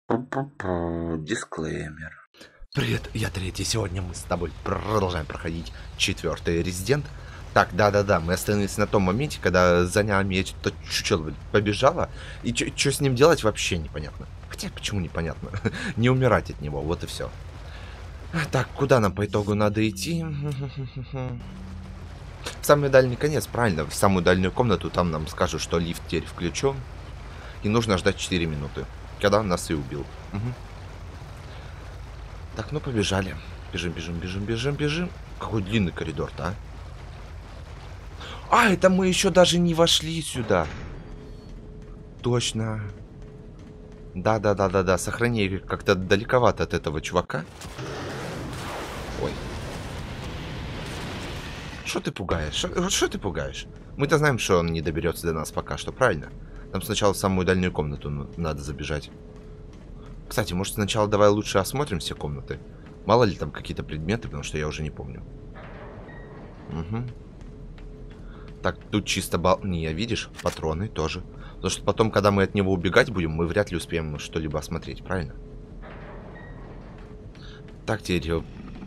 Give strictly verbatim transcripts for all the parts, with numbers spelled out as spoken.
Пу-пу-пу, дисклеймер. Привет, я Третий. Сегодня мы с тобой продолжаем проходить четвертый Резидент. Так, да-да-да, мы остановились на том моменте, когда за нами это чучело побежало. И что с ним делать, вообще непонятно. Хотя, почему непонятно? Не умирать от него, вот и все. Так, куда нам по итогу надо идти? В самый дальний конец, правильно, в самую дальнюю комнату. Там нам скажут, что лифт теперь включен. И нужно ждать четыре минуты. Когда он нас и убил. Угу. Так, ну побежали. Бежим, бежим, бежим, бежим, бежим. Какой длинный коридор-то, а? А, это мы еще даже не вошли сюда. Точно. Да-да-да-да-да. Сохрани, как-то далековато от этого чувака. Ой. Что ты пугаешь? Что ты пугаешь? Мы-то знаем, что он не доберется до нас пока что, правильно? Нам сначала в самую дальнюю комнату надо забежать. Кстати, может сначала давай лучше осмотрим все комнаты. Мало ли там какие-то предметы, потому что я уже не помню. Угу. Так, тут чисто бал... Не, видишь? Патроны тоже. Потому что потом, когда мы от него убегать будем, мы вряд ли успеем что-либо осмотреть, правильно? Так, теперь...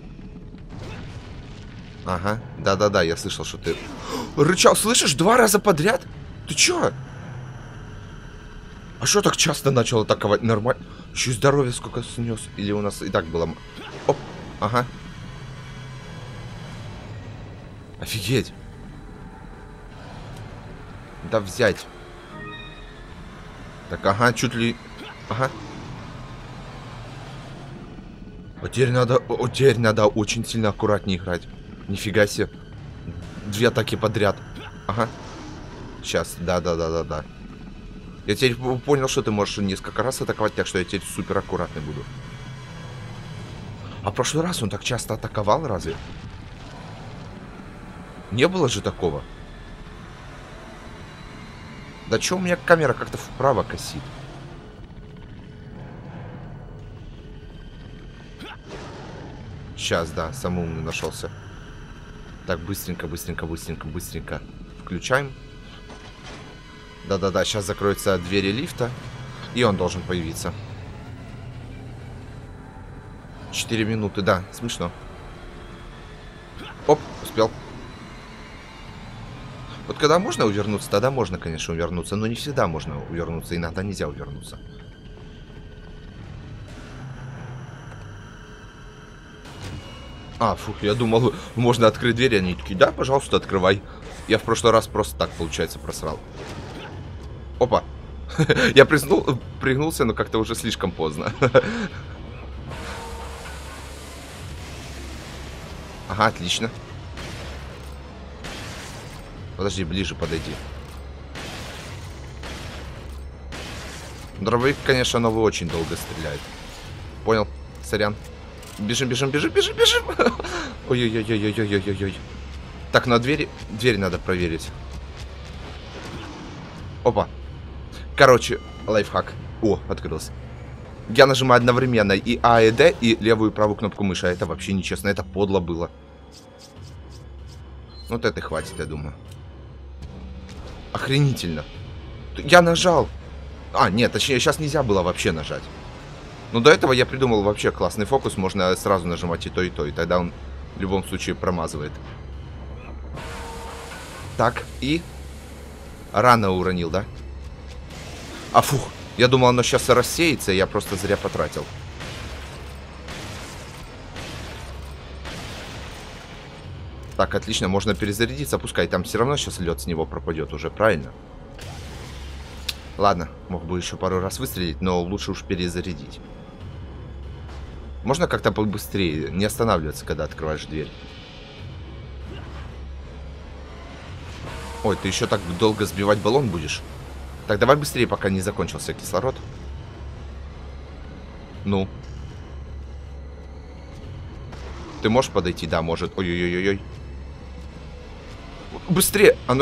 Ага, да-да-да, я слышал, что ты... Рычал, слышишь? Два раза подряд? Ты чё? А что так часто начал атаковать? Нормально. Еще и здоровье сколько снес. Или у нас и так было... Оп, ага. Офигеть. Да взять. Так, ага, чуть ли... Ага. Вот теперь надо... Вот теперь надо очень сильно аккуратнее играть. Нифига себе. Две атаки подряд. Ага. Сейчас, да-да-да-да-да. Я теперь понял, что ты можешь несколько раз атаковать, так что я теперь супер аккуратный буду. А в прошлый раз он так часто атаковал, разве? Не было же такого. Да чё у меня камера как-то вправо косит? Сейчас, да, самый умный нашелся. Так, быстренько, быстренько, быстренько, быстренько. Включаем. Да-да-да, сейчас закроются двери лифта. И он должен появиться. Четыре минуты, да, смешно. Оп, успел. Вот когда можно увернуться, тогда можно, конечно, увернуться. Но не всегда можно увернуться, иногда нельзя увернуться. А, фух, я думал, можно открыть дверь, они такие, да, пожалуйста, открывай. Я в прошлый раз просто так, получается, просрал. Опа. Я признул, пригнулся, но как-то уже слишком поздно. Ага, отлично. Подожди, ближе подойди. Дробовик, конечно, новый очень долго стреляет. Понял, сорян. Бежим, бежим, бежим, бежим, бежим. Ой-ой-ой-ой-ой-ой-ой-ой. Так, на двери... Дверь надо проверить. Опа. Короче, лайфхак. О, открылся. Я нажимаю одновременно и А, и Д, и левую и правую кнопку мыши. А это вообще нечестно, это подло было. Вот это хватит, я думаю. Охренительно. Я нажал. А, нет, точнее, сейчас нельзя было вообще нажать. Но до этого я придумал вообще классный фокус. Можно сразу нажимать и то, и то. И тогда он в любом случае промазывает. Так, и... Рано уронил, да? А, фух. Я думал, оно сейчас рассеется, и я просто зря потратил. Так, отлично, можно перезарядиться. Пускай там все равно сейчас лед с него пропадет уже, правильно? Ладно, мог бы еще пару раз выстрелить, но лучше уж перезарядить. Можно как-то побыстрее, не останавливаться, когда открываешь дверь. Ой, ты еще так долго сбивать баллон будешь? Так, давай быстрее, пока не закончился кислород. Ну. Ты можешь подойти? Да, может. Ой-ой-ой-ой. Быстрее! Оно...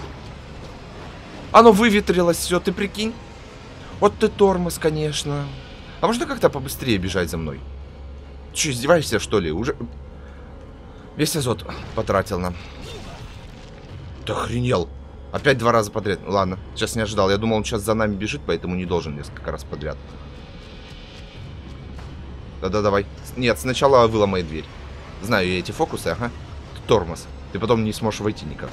Оно выветрилось, все, ты прикинь? Вот ты тормоз, конечно. А можно как-то побыстрее бежать за мной? Че, издеваешься, что ли? Уже... Весь азот потратил нам. Ты охренел. Опять два раза подряд. Ладно, сейчас не ожидал. Я думал, он сейчас за нами бежит, поэтому не должен несколько раз подряд. Да-да, давай. Нет, сначала выломай дверь. Знаю я эти фокусы, ага. Тормоз. Ты потом не сможешь войти никак.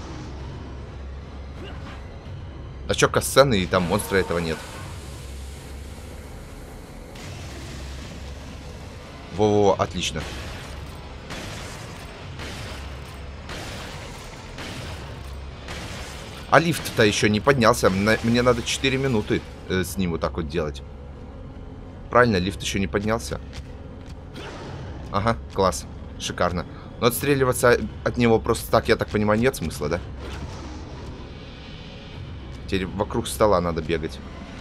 А чё, касцены и там монстра этого нет. Во-во-во, отлично. А лифт-то еще не поднялся. Мне надо четыре минуты э, с ним вот так вот делать. Правильно, лифт еще не поднялся. Ага, класс. Шикарно. Но отстреливаться от него просто так, я так понимаю, нет смысла, да? Теперь вокруг стола надо бегать.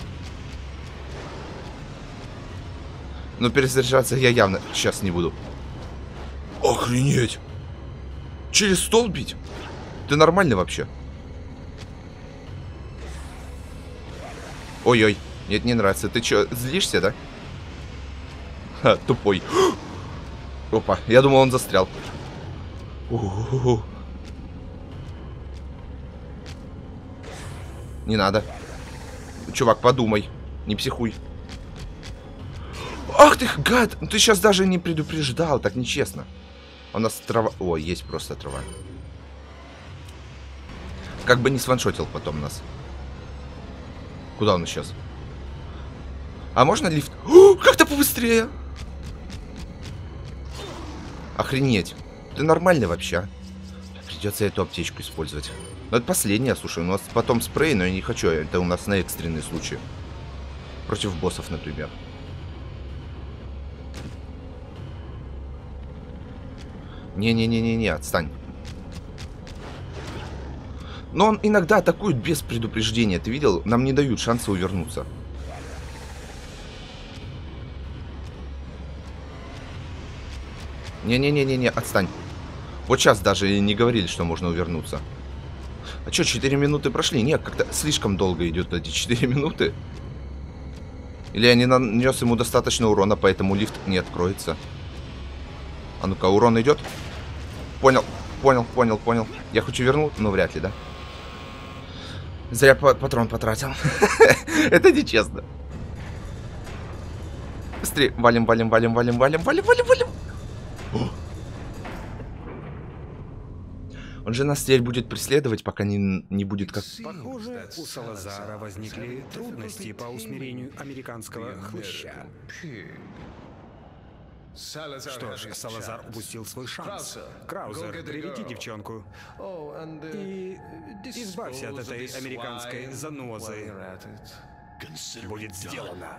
Но перезаряжаться я явно сейчас не буду. Охренеть! Через стол бить? Ты нормальный вообще? Ой-ой, нет, не нравится. Ты чё, злишься, да? Ха, тупой. Опа, я думал, он застрял. У-у-у. Не надо. Чувак, подумай. Не психуй. Ах ты, гад! Ты сейчас даже не предупреждал, так нечестно. У нас трава... О, есть просто трава. Как бы не сваншотил потом нас. Куда он сейчас? А можно лифт? Как-то побыстрее! Охренеть. Ты нормальный вообще, а? Придется эту аптечку использовать. Но это последняя, слушай. У нас потом спрей, но я не хочу. Это у нас на экстренные случаи. Против боссов, например. Не-не-не-не-не, отстань. Но он иногда атакует без предупреждения. Ты видел? Нам не дают шанса увернуться. Не-не-не-не-не, отстань. Вот сейчас даже не говорили, что можно увернуться. А что, четыре минуты прошли? Нет, как-то слишком долго идет эти четыре минуты. Или я не нанес ему достаточно урона, поэтому лифт не откроется. А ну-ка, урон идет? Понял, понял, понял, понял. Я хочу вернуть, но вряд ли, да? Зря патрон потратил. Это нечестно. Быстрее. Валим, валим, валим, валим, валим, валим, валим, валим. Он же нас теперь будет преследовать, пока не, не будет как... Похоже, у Салазара возникли трудности по усмирению американского хлыща. Что ж, Салазар упустил свой шанс. Краузер, приведи девчонку. И избавься от этой американской занозы. Будет сделано.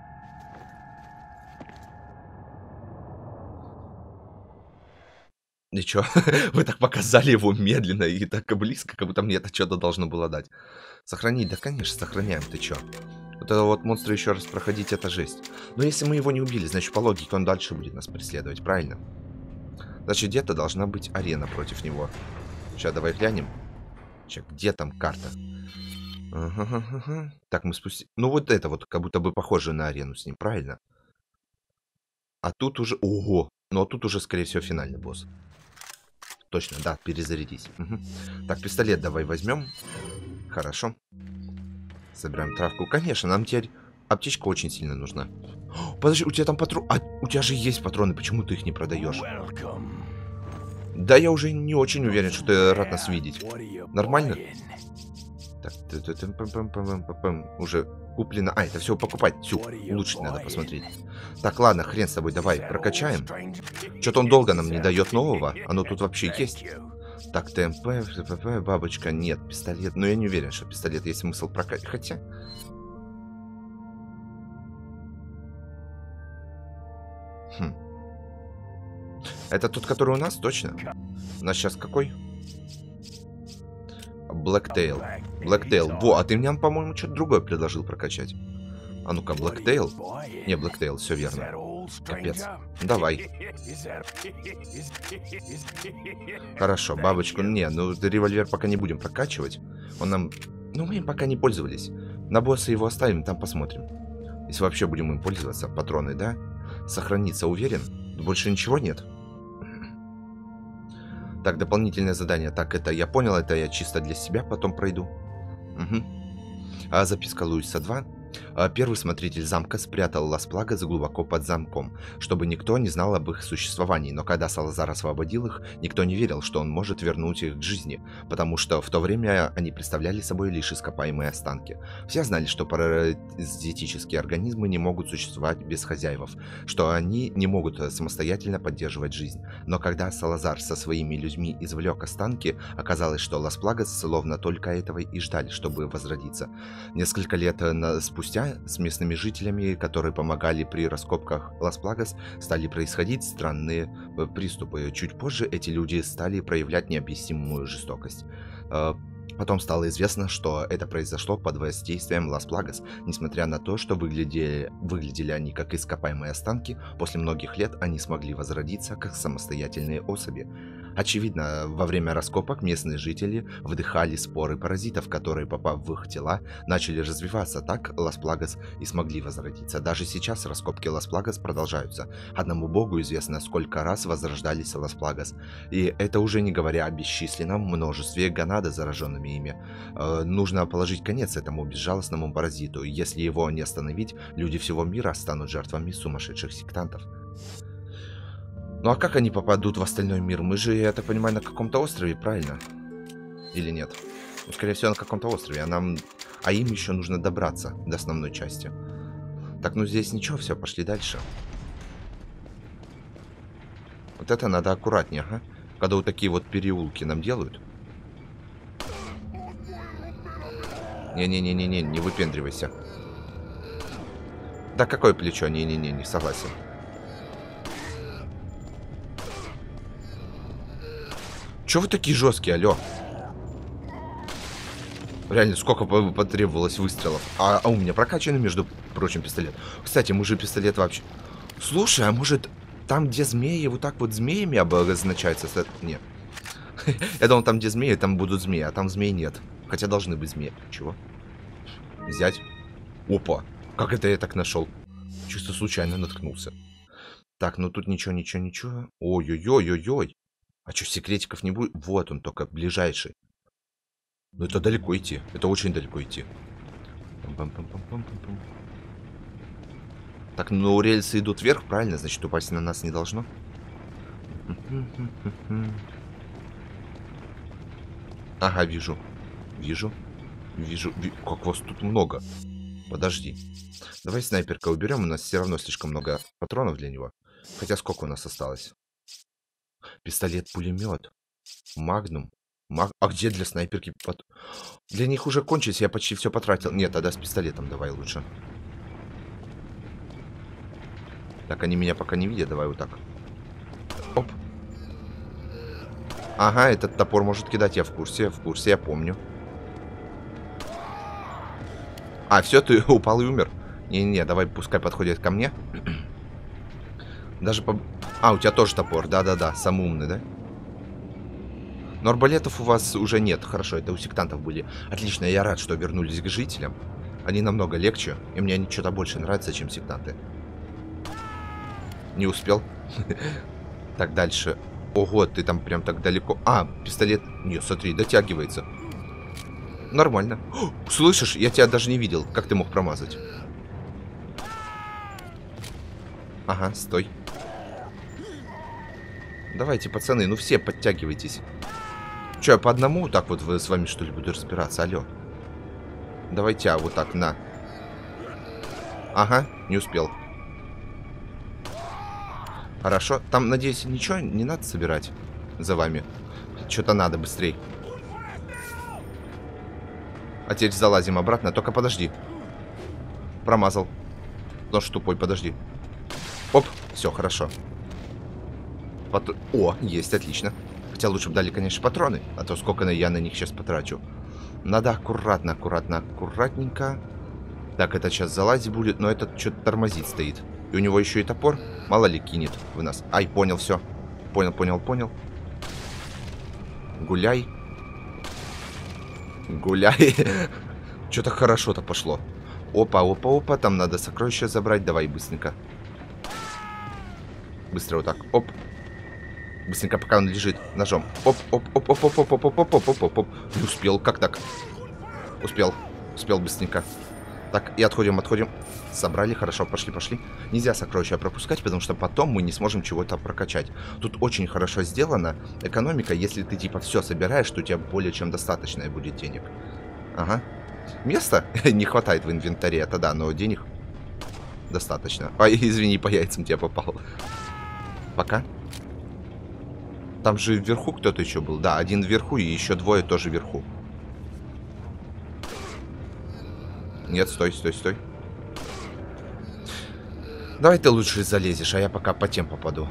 И чё? Вы так показали его медленно и так близко, как будто мне это что-то должно было дать. Сохранить? Да, конечно, сохраняем. Ты чё? Вот это вот монстра еще раз проходить, это жесть. Но если мы его не убили, значит, по логике он дальше будет нас преследовать, правильно? Значит, где-то должна быть арена против него. Сейчас давай глянем. Че, где там карта? Ага-га-га. Так, мы спустим... Ну, вот это вот, как будто бы похоже на арену с ним, правильно? А тут уже... Ого! Но тут уже, скорее всего, финальный босс. Точно, да, перезарядись. Угу. Так, пистолет давай возьмем. Хорошо. Собираем травку. Конечно, нам теперь аптечка очень сильно нужна. О, подожди, у тебя там патроны... А, у тебя же есть патроны, почему ты их не продаешь? Да, я уже не очень уверен, что ты рад нас видеть. Нормально? Так, уже куплено. А, это все покупать. Все, улучшить надо посмотреть. Так, ладно, хрен с тобой, давай, прокачаем. Что-то он долго нам не дает нового. Оно тут вообще есть. Так, ТМП, ТПП, бабочка. Нет, пистолет. Но я не уверен, что пистолет есть смысл прокачать. Хотя... Хм. Это тот, который у нас, точно? У нас сейчас какой? Блэктейл. Блэктейл. Во, а ты мне, по-моему, что-то другое предложил прокачать. А ну-ка, Блэктейл. Не, Блэктейл, все верно. Капец. Давай. Хорошо, бабочку. Не, ну револьвер пока не будем прокачивать. Он нам... Ну, мы им пока не пользовались. На босса его оставим, там посмотрим. Если вообще будем им пользоваться. Патроны, да? Сохраниться, уверен? Больше ничего нет? Так, дополнительное задание. Так, это я понял, это я чисто для себя потом пройду. Угу. А записка Луиса два. А, Первый смотритель замка спрятал Лас-Плагас глубоко под замком, чтобы никто не знал об их существовании, но когда Салазар освободил их, никто не верил, что он может вернуть их к жизни, потому что в то время они представляли собой лишь ископаемые останки. Все знали, что паразитические организмы не могут существовать без хозяев, что они не могут самостоятельно поддерживать жизнь. Но когда Салазар со своими людьми извлек останки, оказалось, что Лас-Плагас словно только этого и ждали, чтобы возродиться. Несколько лет на... спустя с местными жителями, которые помогали при раскопках Лас-Плагас, стали происходить странные э, приступы. Чуть позже эти люди стали проявлять необъяснимую жестокость. Э, Потом стало известно, что это произошло под воздействием Лас-Плагас. Несмотря на то, что выглядели, выглядели они как ископаемые останки, после многих лет они смогли возродиться как самостоятельные особи. Очевидно, во время раскопок местные жители вдыхали споры паразитов, которые, попав в их тела, начали развиваться. Так Лас-Плагас и смогли возродиться. Даже сейчас раскопки Лас-Плагас продолжаются. Одному богу известно, сколько раз возрождались Лас-Плагас. И это уже не говоря о бесчисленном множестве гонада, зараженными ими. Э, нужно положить конец этому безжалостному паразиту. Если его не остановить, люди всего мира станут жертвами сумасшедших сектантов. Ну а как они попадут в остальной мир? Мы же, я так понимаю, на каком-то острове, правильно? Или нет? Ну, скорее всего, на каком-то острове. А нам... А им еще нужно добраться до основной части. Так, ну здесь ничего, все, пошли дальше. Вот это надо аккуратнее, ага. Когда вот такие вот переулки нам делают. Не-не-не-не-не, не выпендривайся. Да какое плечо? Не-не-не, не согласен. Чё вы такие жесткие, алё? Реально, сколько потребовалось выстрелов. А, а у меня прокачанный, между прочим, пистолет. Кстати, мы же пистолет вообще... Слушай, а может там, где змеи, вот так вот змеями обозначаются? Нет. Я думал, там, где змеи, там будут змеи, а там змей нет. Хотя должны быть змеи. Чего? Взять. Опа. Как это я так нашел? Чисто случайно наткнулся. Так, ну тут ничего, ничего, ничего. Ой-ой-ой-ой-ой. А что, секретиков не будет? Вот он, только ближайший. Ну это далеко идти. Это очень далеко идти. Пам-пам-пам-пам-пам-пам. Так, ну рельсы идут вверх, правильно? Значит, упасть на нас не должно. Ага, вижу. Вижу. Вижу. Ви... Как вас тут много. Подожди. Давай снайперка уберем. У нас все равно слишком много патронов для него. Хотя сколько у нас осталось? Пистолет-пулемет. Магнум. Маг... А где для снайперки? Пат... Для них уже кончились, я почти все потратил. Нет, тогда с пистолетом давай лучше. Так, они меня пока не видят. Давай вот так. Оп. Ага, этот топор может кидать. Я в курсе, в курсе, я помню. А, все, ты упал и умер. Не-не-не, давай пускай подходит ко мне. Даже по... А, у тебя тоже топор, да-да-да, самый умный, да? Но арбалетов у вас уже нет. Хорошо, это у сектантов были. Отлично, я рад, что вернулись к жителям. Они намного легче, и мне они что-то больше нравятся, чем сектанты. Не успел. Так, дальше. Ого, ты там прям так далеко. А, пистолет. Не, смотри, дотягивается. Нормально. О, слышишь, я тебя даже не видел. Как ты мог промазать? Ага, стой. Давайте, пацаны, ну все подтягивайтесь. Че, я по одному так вот вы с вами что ли буду разбираться? Алло. Давайте, а вот так, на. Ага, не успел. Хорошо. Там, надеюсь, ничего не надо собирать за вами. Что-то надо быстрей. А теперь залазим обратно. Только подожди. Промазал. Нож тупой, подожди. Оп, все, хорошо. Пат... О, есть, отлично. Хотя лучше бы дали, конечно, патроны. А то сколько я на них сейчас потрачу. Надо аккуратно, аккуратно, аккуратненько. Так, это сейчас залазить будет. Но этот что-то тормозит стоит. И у него еще и топор. Мало ли кинет в нас. Ай, понял, все. Понял, понял, понял. Гуляй. Гуляй. Что-то хорошо-то пошло. Опа, опа, опа. Там надо сокровища забрать. Давай быстренько. Быстро вот так. Оп. Быстренько, пока он лежит ножом. Оп, оп, оп, оп, оп, оп, оп, оп, оп, оп, оп, оп. Не успел. Как так? Успел. Успел быстренько. Так, и отходим, отходим. Собрали, хорошо, пошли, пошли. Нельзя сокровища пропускать, потому что потом мы не сможем чего-то прокачать. Тут очень хорошо сделана экономика. Если ты типа все собираешь, то у тебя более чем достаточно будет денег. Ага. Места не хватает в инвентаре, это да, но денег достаточно. Ай, извини, по яйцам тебя попал. Пока. Там же вверху кто-то еще был. Да, один вверху и еще двое тоже вверху. Нет, стой, стой, стой. Давай ты лучше залезешь, а я пока по тем попаду.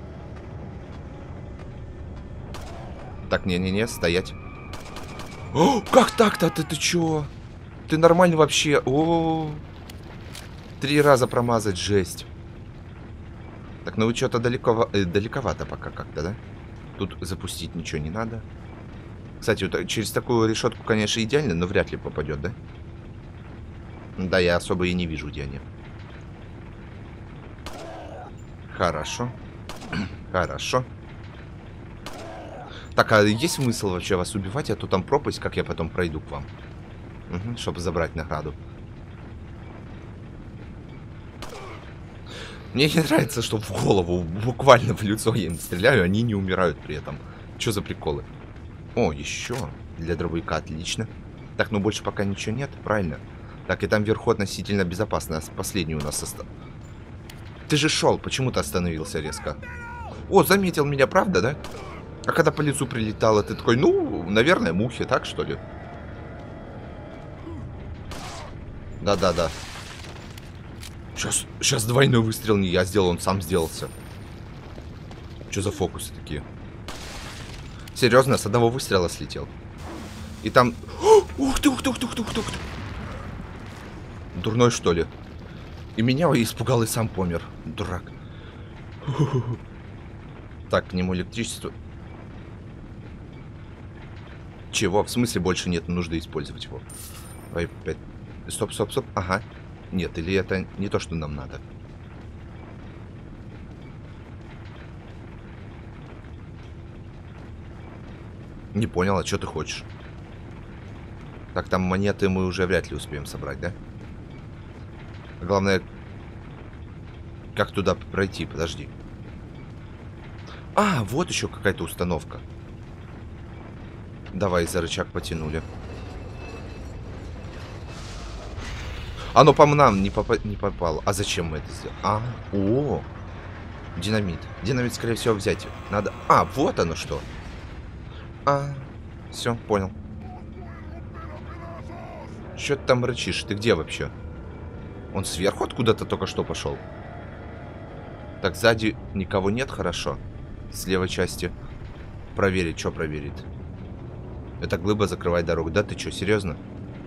Так, не-не-не, стоять. О, как так-то? Ты, ты чё? Ты нормально вообще? О, три раза промазать, жесть. Так, ну вы что-то далеко, э, далековато пока как-то, да? Тут запустить ничего не надо. Кстати, вот через такую решетку, конечно, идеально, но вряд ли попадет, да? Да, я особо и не вижу, где они. Хорошо. Хорошо. Так, а есть смысл вообще вас убивать? А то там пропасть, как я потом пройду к вам. Угу, чтобы забрать награду. Мне не нравится, что в голову, буквально в лицо я им стреляю, они не умирают при этом. Что за приколы? О, еще. Для дробовика отлично. Так, ну больше пока ничего нет, правильно? Так, и там вверху относительно безопасно. Последний у нас остался. Ты же шел, почему ты остановился резко? О, заметил меня, правда, да? А когда по лицу прилетало, ты такой, ну, наверное, мухи, так что ли? Да-да-да. Сейчас, сейчас двойной выстрел не я сделал, он сам сделался. Что за фокусы такие? Серьезно, с одного выстрела слетел. И там... Ух ты, ух ты, ух ты, ух ты, ух ты, ух ты. Дурной, что ли? И меня испугал, и сам помер. Дурак. Так, к нему электричество. Чего? В смысле больше нет нужды использовать его? Ой, опять. Стоп, стоп, стоп. Ага. Нет, или это не то, что нам надо? Не понял, а что ты хочешь? Так, там монеты мы уже вряд ли успеем собрать, да? Главное, как туда пройти? Подожди. А, вот еще какая-то установка. Давай, за рычаг потянули. Оно по нам не, попа не попало. А зачем мы это сделали? А, о, динамит. Динамит, скорее всего, взять надо. А, вот оно что. А, все, понял. Че ты там рычишь? Ты где вообще? Он сверху откуда-то только что пошел. Так, сзади никого нет, хорошо. С левой части. Проверить, что проверит. Это глыба закрывает дорогу. Да ты что, серьезно?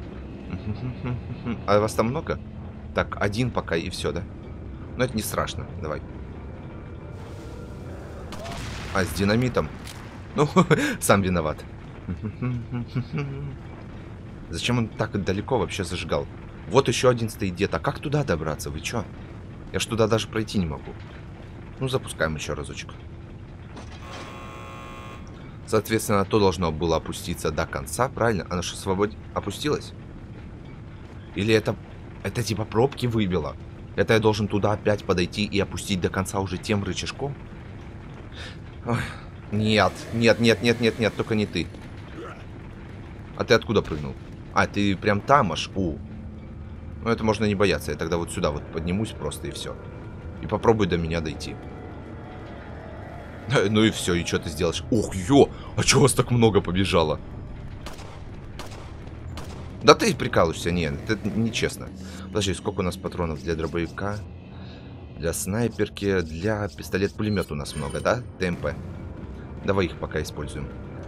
А вас там много? Так, один пока и все, да? Но это не страшно, давай. А, с динамитом? Ну, сам виноват. Зачем он так далеко вообще зажигал? Вот еще один стоит где-то. А как туда добраться? Вы чё? Я ж туда даже пройти не могу. Ну, запускаем еще разочек. Соответственно, то должно было опуститься до конца, правильно? Оно что, свободе опустилось? Или это... Это типа пробки выбило? Это я должен туда опять подойти и опустить до конца уже тем рычажком? Ой, нет, нет, нет, нет, нет, нет, только не ты. А ты откуда прыгнул? А, ты прям там аж? У. Ну, это можно не бояться. Я тогда вот сюда вот поднимусь просто и все. И попробуй до меня дойти. Ну и все, и что ты сделаешь? Ух, ё! А чего вас так много побежало? Да ты прикалываешься, нет, это нечестно. Подожди, сколько у нас патронов для дробовика? Для снайперки, для пистолет-пулемет у нас много, да? ТМП. Давай их пока используем.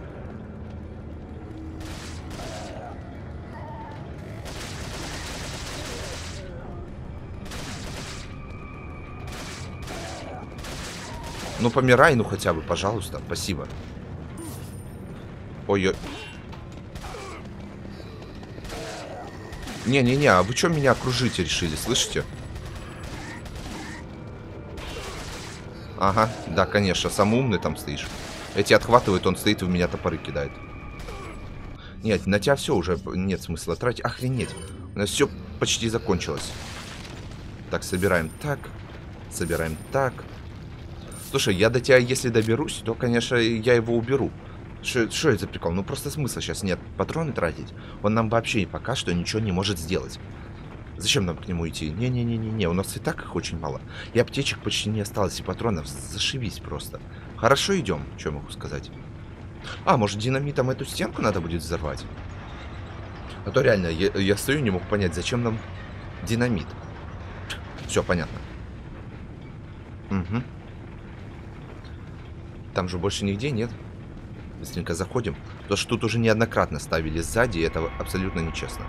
Ну помирай, ну хотя бы, пожалуйста, спасибо. Ой-ой. Не-не-не, а вы что меня окружить решили, слышите? Ага, да, конечно, самый умный там стоишь. Эти отхватывают, он стоит и в меня топоры кидает. Нет, на тебя все уже нет смысла тратить. Охренеть. У нас все почти закончилось. Так, собираем так. Собираем так. Слушай, я до тебя, если доберусь, то, конечно, я его уберу. Что это за прикол? Ну, просто смысла сейчас нет патроны тратить. Он нам вообще пока что ничего не может сделать. Зачем нам к нему идти? Не-не-не-не-не, у нас и так их очень мало. И аптечек почти не осталось, и патронов. Зашибись просто. Хорошо, идем. Что я могу сказать? А, может, динамитом эту стенку надо будет взорвать? А то реально, я, я стою, не мог понять, зачем нам динамит. Все, понятно. Угу. Там же больше нигде нет. Быстренько заходим. Потому что тут уже неоднократно ставили сзади, и это абсолютно нечестно.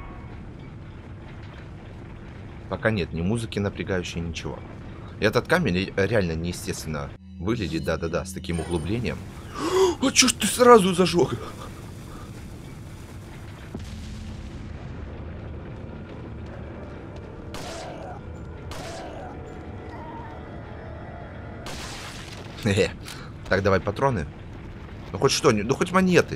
Пока нет ни музыки напрягающей, ничего. И этот камень реально неестественно выглядит, да-да-да, с таким углублением. А чё ж ты сразу зажег? Хе-хе. Так, давай патроны. Ну хоть что, ну хоть монеты.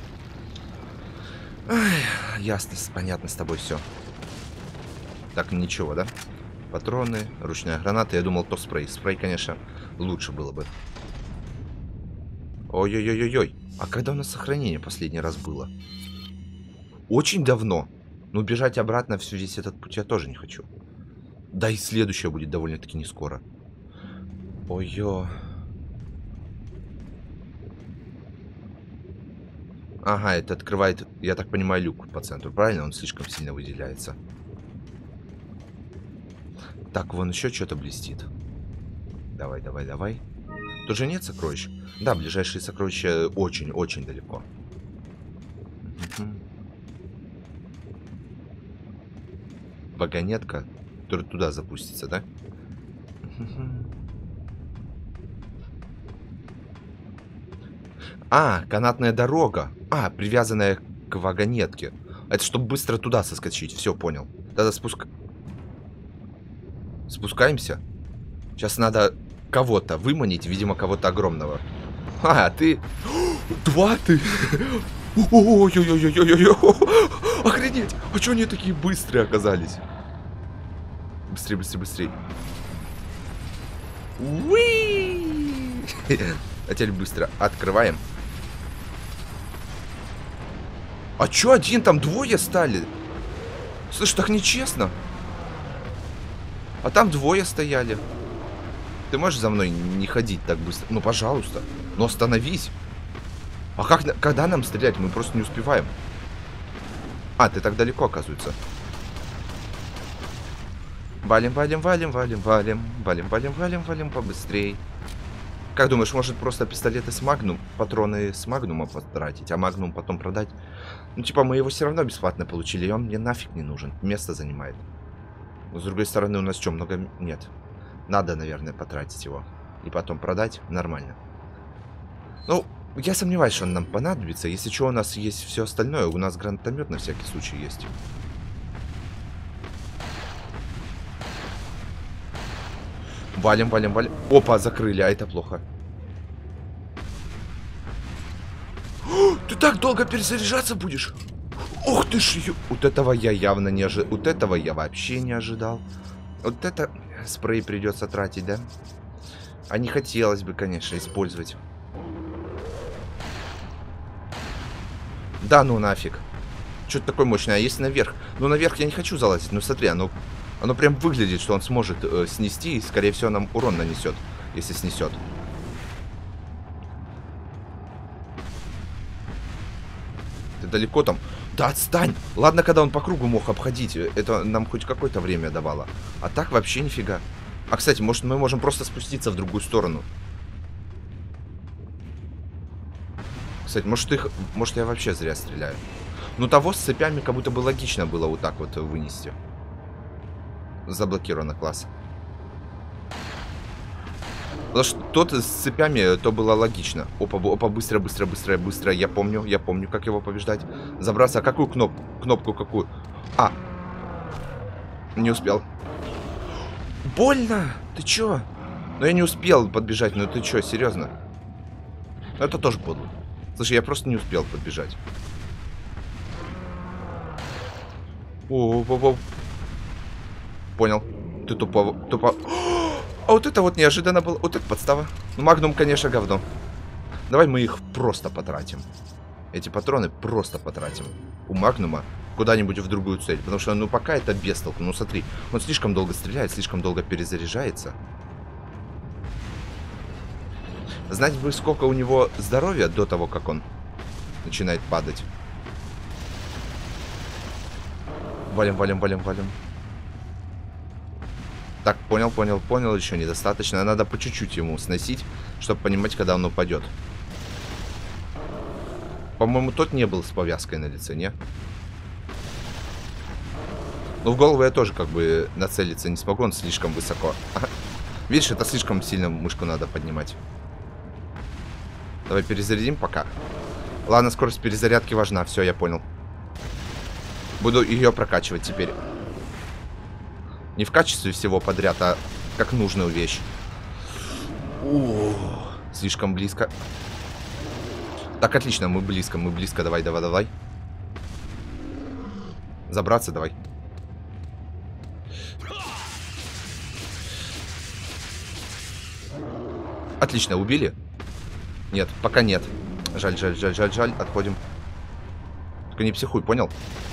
Ай, ясно, понятно с тобой все. Так, ничего, да? Патроны, ручная граната. Я думал, то спрей. Спрей, конечно, лучше было бы. Ой-ой-ой-ой-ой. А когда у нас сохранение последний раз было? Очень давно. Но бежать обратно всю здесь этот путь я тоже не хочу. Да и следующее будет довольно-таки не скоро. Ой-ой. Ага, это открывает, я так понимаю, люк по центру. Правильно? Он слишком сильно выделяется. Так, вон еще что-то блестит. Давай, давай, давай. Тут же нет сокровищ? Да, ближайшие сокровища очень-очень далеко. Вагонетка, которая туда запустится, да? А, канатная дорога. А, привязанная к вагонетке. Это чтобы быстро туда соскочить. Все, понял. Тогда спуск... Спускаемся. Сейчас надо кого-то выманить. Видимо, кого-то огромного. А, ты... Два ты! Ой-ой-ой-ой-ой-ой! Охренеть! А что они такие быстрые оказались? Быстрее, быстрее, быстрее. Уи! А теперь быстро открываем. А чё один? Там двое стали. Слышь, так нечестно. А там двое стояли. Ты можешь за мной не ходить так быстро? Ну, пожалуйста. Ну, остановись. А как, когда нам стрелять? Мы просто не успеваем. А, ты так далеко, оказывается. Валим, валим, валим, валим, валим. Валим, валим, валим, валим побыстрей. Как думаешь, может просто пистолеты с магнум, патроны с магнума потратить, а магнум потом продать? Ну, типа, мы его все равно бесплатно получили, и он мне нафиг не нужен. Место занимает. Но, с другой стороны, у нас что, много... Нет. Надо, наверное, потратить его. И потом продать. Нормально. Ну, я сомневаюсь, что он нам понадобится. Если что, у нас есть все остальное. У нас гранатомет на всякий случай есть. Валим, валим, валим. Опа, закрыли, а это плохо. О, ты так долго перезаряжаться будешь? Ух ты ж, вот этого я явно не ожидал. Вот этого я вообще не ожидал. Вот это спрей придется тратить, да? А не хотелось бы, конечно, использовать. Да ну нафиг. Что-то такое мощное. А если наверх? Ну наверх я не хочу залазить. Ну смотри, оно, оно прям выглядит, что он сможет э, снести. И скорее всего нам урон нанесет, если снесет. Ты далеко там? Да отстань! Ладно, когда он по кругу мог обходить. Это нам хоть какое-то время давало. А так вообще нифига. А, кстати, может мы можем просто спуститься в другую сторону. Кстати, может их... Может я вообще зря стреляю. Ну того с цепями как будто бы логично было вот так вот вынести. Заблокировано, класс. Потому что тот с цепями, то было логично. Опа, опа, быстро, быстро, быстро, быстро. Я помню, я помню, как его побеждать. Забраться. А какую кнопку? Кнопку какую? А. Не успел. Больно! Ты чё? Ну я не успел подбежать. Ну ты чё, серьезно? Это тоже подло. Слушай, я просто не успел подбежать. О, о, о. Понял. Ты тупо... тупо... А вот это вот неожиданно было. Вот это подстава. Ну, Магнум, конечно, говно. Давай мы их просто потратим. Эти патроны просто потратим. У Магнума куда-нибудь в другую цель. Потому что, ну, пока это бестолку. Ну, смотри, он слишком долго стреляет, слишком долго перезаряжается. Знать бы, сколько у него здоровья до того, как он начинает падать. Валим, валим, валим, валим. Так, понял, понял, понял. Еще недостаточно. Надо по чуть-чуть ему сносить, чтобы понимать, когда он упадет. По-моему, тот не был с повязкой на лице, не? Ну, в голову я тоже как бы нацелиться не смогу. Он слишком высоко. Ага. Видишь, это слишком сильно мышку надо поднимать. Давай перезарядим пока. Ладно, скорость перезарядки важна. Все, я понял. Буду ее прокачивать теперь. Не в качестве всего подряд, а как нужную вещь. О, слишком близко. Так, отлично, мы близко, мы близко. Давай, давай, давай. Забраться давай. Отлично, убили? Нет, пока нет. Жаль, жаль, жаль, жаль, жаль. Отходим. Только не психуй, понял?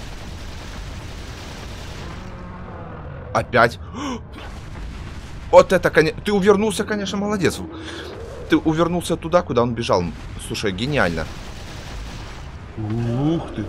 Опять. Вот это, конечно... Ты увернулся, конечно, молодец. Ты увернулся туда, куда он бежал. Слушай, гениально. Ух ты.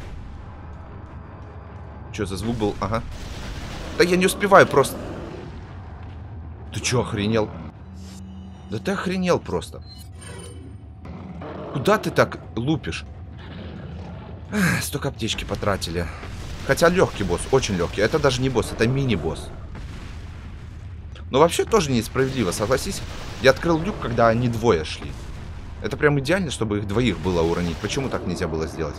Что за звук был? Ага. Да я не успеваю просто. Ты что, охренел? Да ты охренел просто. Куда ты так лупишь? Эх, столько аптечки потратили. Хотя легкий босс, очень легкий. Это даже не босс, это мини-босс. Но вообще тоже несправедливо, согласись. Я открыл люк, когда они двое шли. Это прям идеально, чтобы их двоих было уронить. Почему так нельзя было сделать?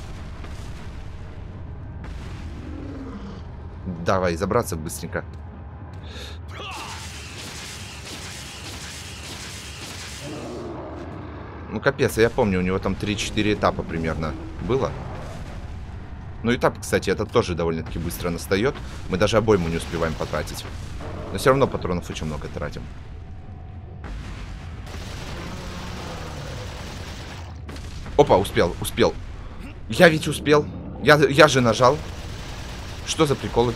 Давай, забраться быстренько. Ну капец, я помню, у него там три-четыре этапа примерно было. Ну этап, кстати, этот тоже довольно-таки быстро настает. Мы даже обойму не успеваем потратить. Но все равно патронов очень много тратим. Опа, успел, успел. Я ведь успел. Я, я же нажал. Что за приколы?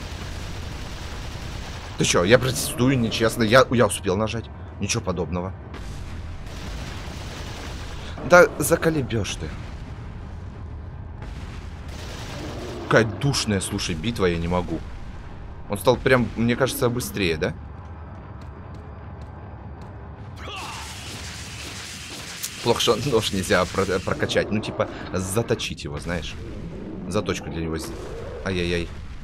Ты что, я протестую, нечестно. Я, я успел нажать. Ничего подобного. Да заколебешь ты. Какая душная, слушай, битва, я не могу. Он стал прям, мне кажется, быстрее, да? Плохо, что нож нельзя про прокачать. Ну, типа, заточить его, знаешь. Заточку для него. Ай-яй-яй.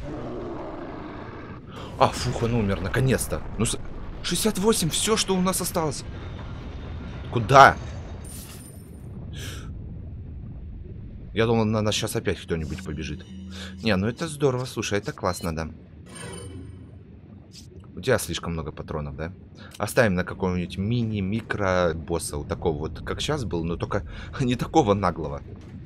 А, фух, он умер, наконец-то. Ну, шестьдесят восемь, все, что у нас осталось. Куда? Я думал, на нас сейчас опять кто-нибудь побежит. Не, ну это здорово, слушай, это классно, да. У тебя слишком много патронов, да? Оставим на какого-нибудь мини-микро-босса. Вот такого вот, как сейчас был, но только не такого наглого.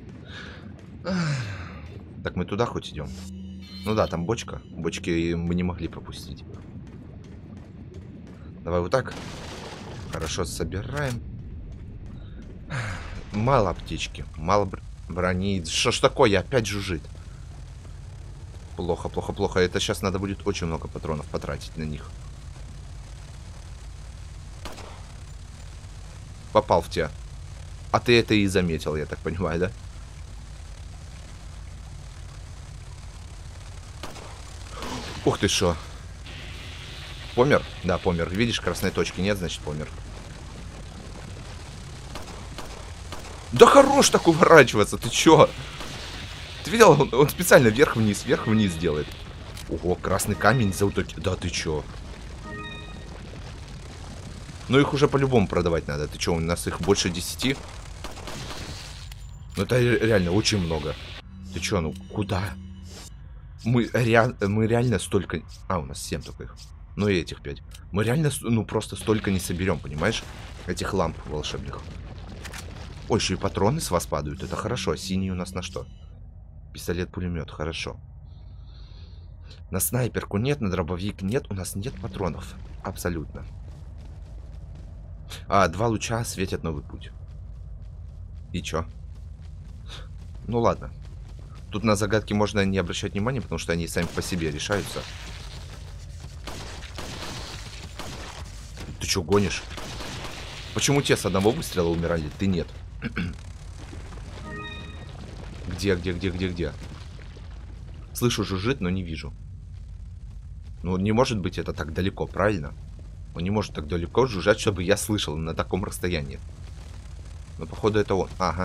Так, мы туда хоть идем? Ну да, там бочка. Бочки мы не могли пропустить. Давай вот так. Хорошо, собираем. Мало аптечки. Мало брони. Что ж такое? Опять жужжит. Плохо, плохо, плохо. Это сейчас надо будет очень много патронов потратить на них. Попал в тебя. А ты это и заметил, я так понимаю, да? Ух ты шо. Помер? Да, помер. Видишь, красной точки нет, значит помер. Да хорош так уворачиваться, ты чё? Ты видел, он, он специально вверх-вниз, вверх-вниз делает. Ого, красный камень за утоки. Да ты чё? Ну их уже по-любому продавать надо. Ты чё, у нас их больше десяти? Ну это реально очень много. Ты чё, ну куда? Мы, ре... мы реально столько... А, у нас семь только их. Ну и этих пять. Мы реально, ну просто столько не соберем, понимаешь? Этих ламп волшебных. Ой, еще и патроны с вас падают. Это хорошо. Синий у нас на что? Пистолет-пулемет, хорошо. На снайперку нет, на дробовик нет. У нас нет патронов. Абсолютно. А, два луча светят новый путь. И чё? Ну ладно. Тут на загадки можно не обращать внимания, потому что они сами по себе решаются. Ты чё гонишь? Почему те с одного выстрела умирали, ты нет? Где, где, где, где, где? Слышу, жужжит, но не вижу. Ну, не может быть это так далеко, правильно? Он не может так далеко жужжать, чтобы я слышал на таком расстоянии. Но, походу, это он. Ага.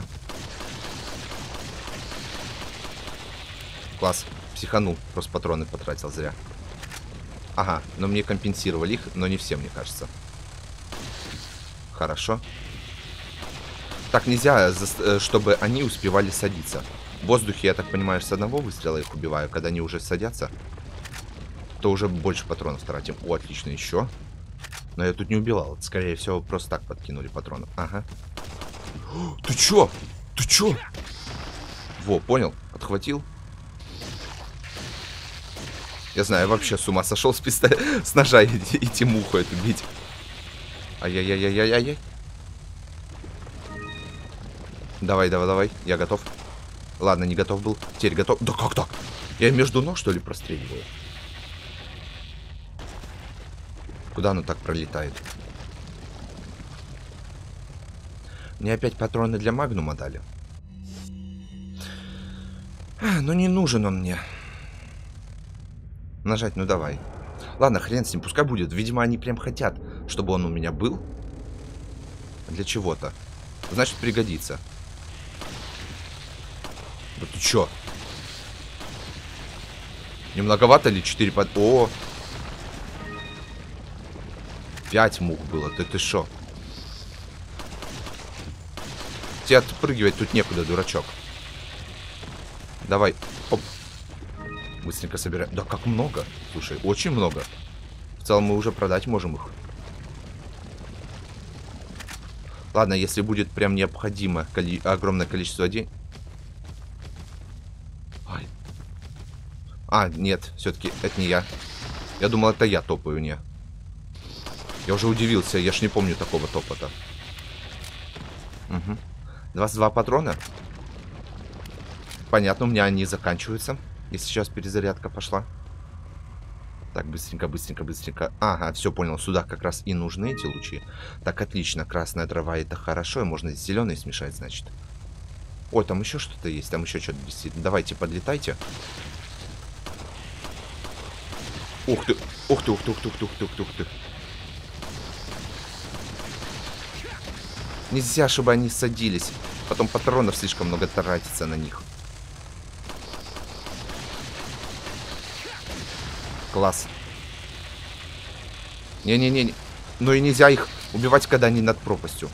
Класс. Психанул. Просто патроны потратил зря. Ага. Но мне компенсировали их, но не все, мне кажется. Хорошо. Так нельзя, чтобы они успевали садиться. В воздухе, я так понимаю, с одного выстрела их убиваю. Когда они уже садятся, то уже больше патронов тратим. О, отлично, еще. Но я тут не убивал. Скорее всего, просто так подкинули патронов. Ага. Ты чё? Ты чё? Во, понял. Отхватил. Я знаю, вообще с ума сошел с пистолета, с ножа идти, идти муху эту бить. Ай-яй-яй-яй-яй-яй. Давай, давай, давай. Я готов. Ладно, не готов был. Теперь готов. Да как так? Я между ног, что ли, простреливаю? Куда оно так пролетает? Мне опять патроны для магнума дали. А, ну не нужен он мне. Нажать, ну давай. Ладно, хрен с ним, пускай будет. Видимо, они прям хотят, чтобы он у меня был. Для чего-то. Значит, пригодится. Да ты чё? Не многовато ли? четыре под... О! пять мух было. Ты ты шо? Тебе отпрыгивать тут некуда, дурачок. Давай. Оп. Быстренько собираем. Да как много. Слушай, очень много. В целом мы уже продать можем их. Ладно, если будет прям необходимо коли... огромное количество денег. Ай. А, нет, все-таки это не я. Я думал, это я топаю, не. Я уже удивился, я ж не помню такого топота. Угу. двадцать два патрона. Понятно, у меня они заканчиваются. И сейчас перезарядка пошла. Так, быстренько, быстренько, быстренько. Ага, все понял. Сюда как раз и нужны эти лучи. Так, отлично. Красная трава, это хорошо. И можно с зеленой смешать, значит. Ой, там еще что-то есть. Там еще что-то висит. Давайте, подлетайте. Ух ты. Ух ты, ух ты, ух ты, ух ты, ух ты, ух ты, ух ты. Нельзя, чтобы они садились. Потом патронов слишком много тратится на них. Класс. Не-не-не. Ну и нельзя их убивать, когда они над пропастью.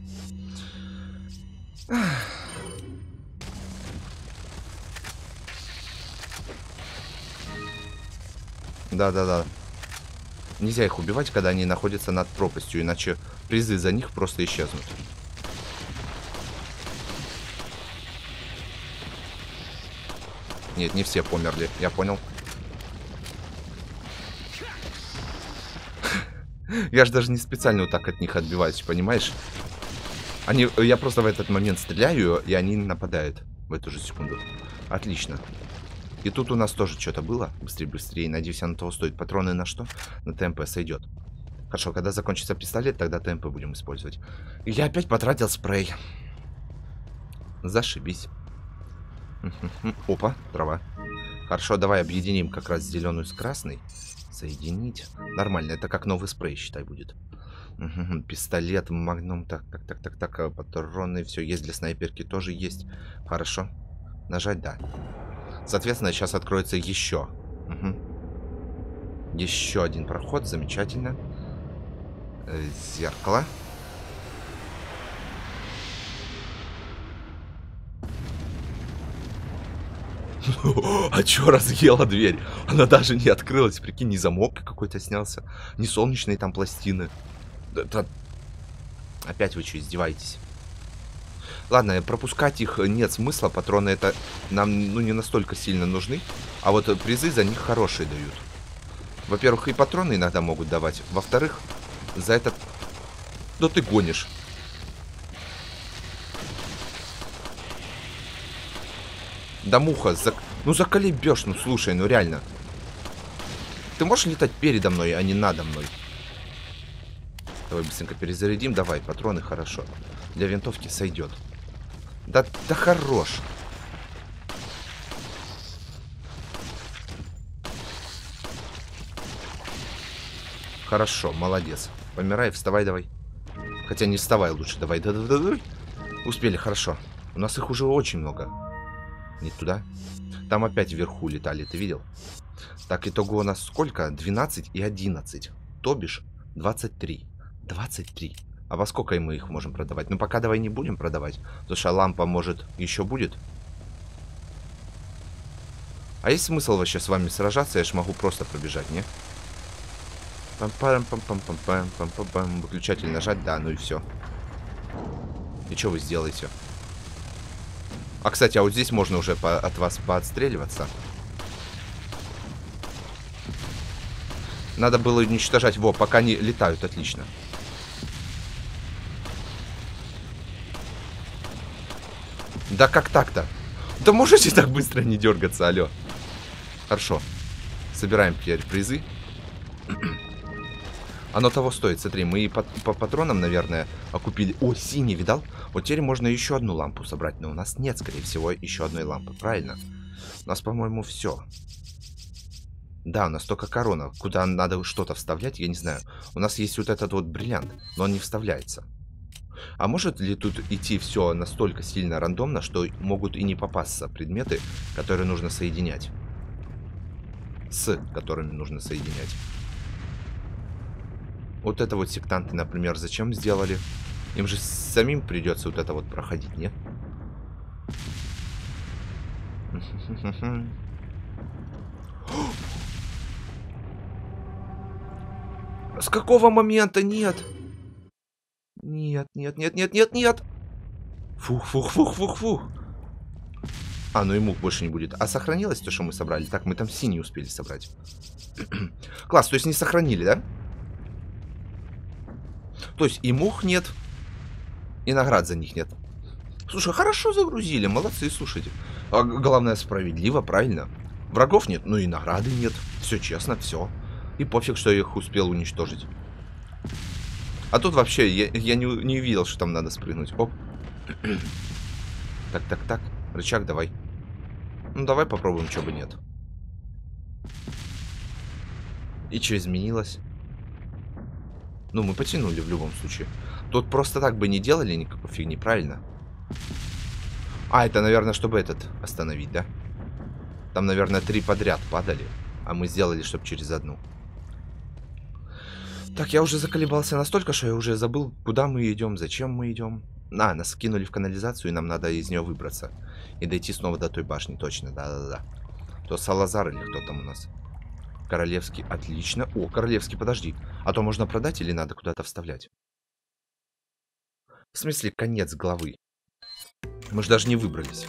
Да-да-да. Нельзя их убивать, когда они находятся над пропастью, иначе призы за них просто исчезнут. Нет, не все померли, я понял. Я же даже не специально вот так от них отбиваюсь, понимаешь? Они, я просто в этот момент стреляю, и они нападают в эту же секунду. Отлично. И тут у нас тоже что-то было. Быстрее, быстрее. Надеюсь, оно того стоит. Патроны на что? На ТМП сойдет. Хорошо, когда закончится пистолет, тогда ТМП будем использовать. И я опять потратил спрей. Зашибись. Опа, трава. Хорошо, давай объединим как раз зеленую с красной. Соединить. Нормально, это как новый спрей, считай, будет. Угу, пистолет, магнум, так, так, так, так, так, патроны, все есть для снайперки, тоже есть. Хорошо. Нажать, да. Соответственно, сейчас откроется еще. Угу. Еще один проход, замечательно. Зеркало. А чё разъела дверь? Она даже не открылась. Прикинь, ни замок какой-то снялся, ни солнечные там пластины. Да, да... Опять вы что, издеваетесь? Ладно, пропускать их нет смысла. Патроны это нам, ну, не настолько сильно нужны. А вот призы за них хорошие дают. Во-первых, и патроны иногда могут давать. Во-вторых, за этот... Да ты гонишь. Да муха, зак... ну заколебешь, ну слушай, ну реально. Ты можешь летать передо мной, а не надо мной? Давай быстренько перезарядим. Давай, патроны хорошо. Для винтовки сойдет. Да, да хорош. Хорошо, молодец. Помирай, вставай давай. Хотя не вставай лучше, давай. Да, да, да, да. Успели, хорошо. У нас их уже очень много. Не туда. Там опять вверху летали, ты видел? Так, итого у нас сколько? двенадцать и одиннадцать. То бишь двадцать три. двадцать три. А во сколько мы их можем продавать? Ну, пока давай не будем продавать. Потому что лампа, может, еще будет. А есть смысл вообще с вами сражаться? Я ж могу просто пробежать, не? Пам-пам-пам-пам-пам-пам-пам-пам. Выключатель нажать, да, ну и все. И что вы сделаете? А, кстати, а вот здесь можно уже по от вас поотстреливаться. Надо было уничтожать. Во, пока они летают, отлично. Да как так-то? Да можете так быстро не дергаться, алло. Хорошо. Собираем теперь призы. Оно того стоит, смотри, мы по, по патронам, наверное, окупили. О, синий, видал? Вот теперь можно еще одну лампу собрать, но у нас нет, скорее всего, еще одной лампы, правильно? У нас, по-моему, все. Да, у нас только корона. Куда надо что-то вставлять, я не знаю. У нас есть вот этот вот бриллиант, но он не вставляется. А может ли тут идти все настолько сильно рандомно, что могут и не попасться предметы, которые нужно соединять? С которыми нужно соединять. Вот это вот сектанты, например, зачем сделали? Им же самим придется вот это вот проходить, нет? С какого момента? Нет. Нет, нет, нет, нет, нет, нет. Фух, фух, фух, фух, фух. А, ну и мух больше не будет. А сохранилось то, что мы собрали? Так, мы там синий успели собрать. Класс, то есть не сохранили, да? То есть и мух нет, и наград за них нет. Слушай, хорошо загрузили, молодцы, слушайте. А главное, справедливо, правильно. Врагов нет, ну и награды нет. Все честно, все. И пофиг, что я их успел уничтожить. А тут вообще, я, я не, не видел, что там надо спрыгнуть. Оп. Так, так, так. Рычаг давай. Ну, давай попробуем, чего бы нет. И что изменилось? Ну, мы потянули в любом случае. Тут просто так бы не делали никакой фигни, правильно? А, это, наверное, чтобы этот остановить, да? Там, наверное, три подряд падали. А мы сделали, чтобы через одну. Так, я уже заколебался настолько, что я уже забыл, куда мы идем, зачем мы идем. А, нас кинули в канализацию, и нам надо из нее выбраться. И дойти снова до той башни, точно, да-да-да. То Салазар или кто там у нас? Королевский, отлично. О, Королевский, подожди. А то можно продать или надо куда-то вставлять? В смысле, конец главы. Мы же даже не выбрались.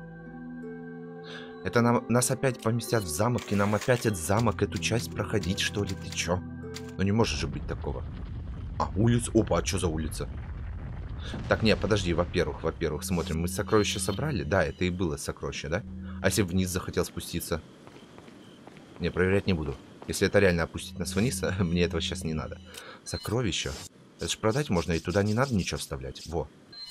Это нам, нас опять поместят в замок, и нам опять этот замок, эту часть проходить, что ли? Ты чё? Ну не может же быть такого. А, улица. Опа, а что за улица? Так, не, подожди, во-первых, во-первых, смотрим, мы сокровища собрали? Да, это и было сокровище, да? А если вниз захотел спуститься? Не, проверять не буду. Если это реально опустить нас вниз, мне этого сейчас не надо. Сокровища. Это ж продать можно, и туда не надо ничего вставлять. Во.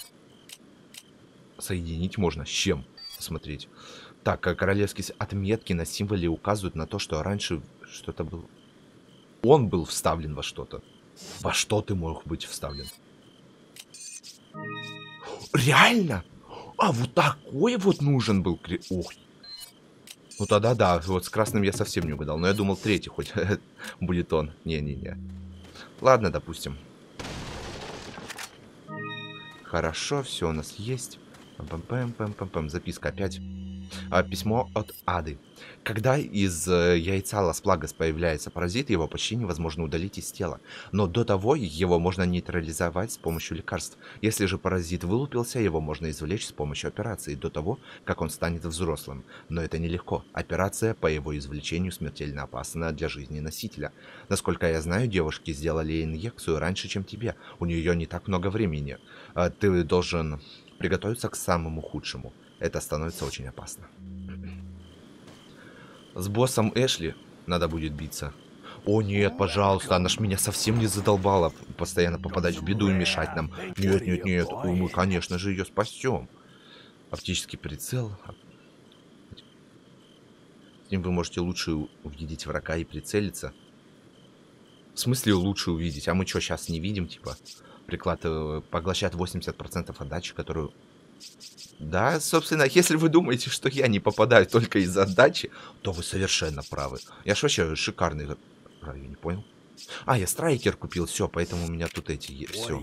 Соединить можно. С чем? Смотреть. Так, королевские отметки на символе указывают на то, что раньше что-то было. Он был вставлен во что-то. Во что ты мог быть вставлен? Реально? А, вот такой вот нужен был. Ох. Ну тогда да, вот с красным я совсем не угадал. Но я думал, третий хоть будет он. Не-не-не. Ладно, допустим. Хорошо, все у нас есть. Пам-пам-пам-пам-пам. Записка опять. А, письмо от Ады. Когда из э, яйца Лас-Плагас появляется паразит, его почти невозможно удалить из тела. Но до того его можно нейтрализовать с помощью лекарств. Если же паразит вылупился, его можно извлечь с помощью операции до того, как он станет взрослым. Но это нелегко. Операция по его извлечению смертельно опасна для жизни носителя. Насколько я знаю, девушки сделали инъекцию раньше, чем тебе. У нее не так много времени. А, Ты должен приготовиться к самому худшему. Это становится очень опасно. С боссом Эшли надо будет биться. О нет, пожалуйста, она ж меня совсем не задолбала постоянно попадать в беду и мешать нам. Нет, нет, нет, О, мы, конечно же, ее спасем. Оптический прицел. С ним вы можете лучше увидеть врага и прицелиться. В смысле лучше увидеть? А мы что, сейчас не видим, типа? Приклад э, поглощает восемьдесят процентов отдачи, которую... Да, собственно, если вы думаете, что я не попадаю только из-за отдачи, то вы совершенно правы. Я ж вообще шикарный... А, я не понял. А, я страйкер купил, все, поэтому у меня тут эти... Все.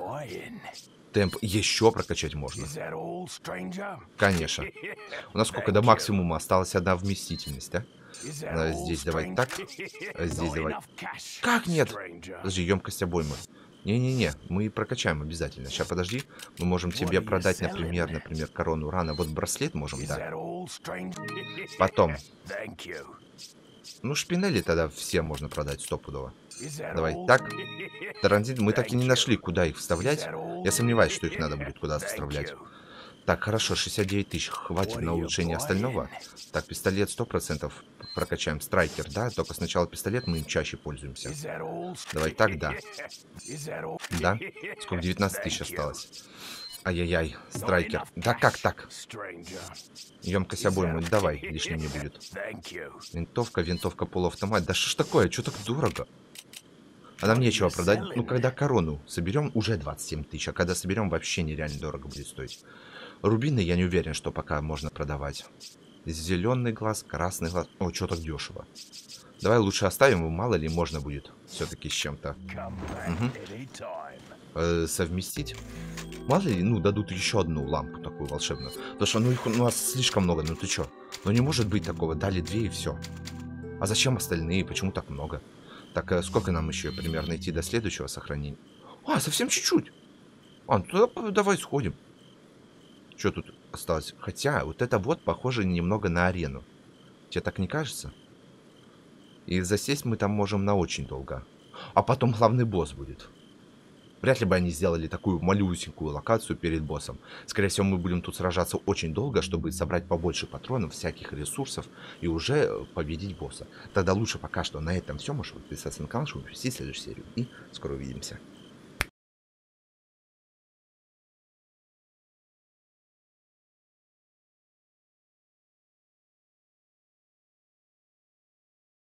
Темп еще прокачать можно. Конечно. У нас сколько до максимума осталась одна вместительность, да? А, здесь давай так. А здесь давай... Как нет? Подожди, емкость обоймы. Не-не-не, мы прокачаем обязательно. Сейчас, подожди. Мы можем тебе продать, например, например, корону урана. Вот браслет можем, да. Потом. Ну, шпинели тогда все можно продать стопудово. Давай так. Транзит мы так и не нашли, куда их вставлять. Я сомневаюсь, что их надо будет куда-то вставлять. Так, хорошо, шестьдесят девять тысяч. Хватит на улучшение остального. Так, пистолет сто процентов прокачаем. Страйкер, да? Только сначала пистолет, мы им чаще пользуемся. Давай так, да. Да? Сколько? девятнадцать тысяч осталось. Ай-яй-яй, страйкер. Да как так? Емкость обоймы, давай, лишним не будет. Винтовка, винтовка полуавтомат. Да что ж такое, что так дорого? А нам нечего продать. Ну, когда корону соберем, уже двадцать семь тысяч. А когда соберем, вообще нереально дорого будет стоить. Рубины я не уверен, что пока можно продавать. Зеленый глаз, красный глаз. О, что так дешево. Давай лучше оставим, мало ли можно будет все-таки с чем-то. Угу. Э, совместить. Мало ли, ну, дадут еще одну лампу такую волшебную. Потому что, ну, их у нас слишком много, ну ты чё? Ну, не может быть такого, дали две и все. А зачем остальные, почему так много? Так, э, сколько нам еще примерно идти до следующего сохранения? А, совсем чуть-чуть. А, ну тогда давай сходим. Что тут осталось? Хотя, вот это вот похоже немного на арену. Тебе так не кажется? И засесть мы там можем на очень долго. А потом главный босс будет. Вряд ли бы они сделали такую малюсенькую локацию перед боссом. Скорее всего, мы будем тут сражаться очень долго, чтобы собрать побольше патронов, всяких ресурсов и уже победить босса. Тогда лучше пока что на этом все. Можешь подписаться на канал, чтобы увидеть следующую серию. И скоро увидимся.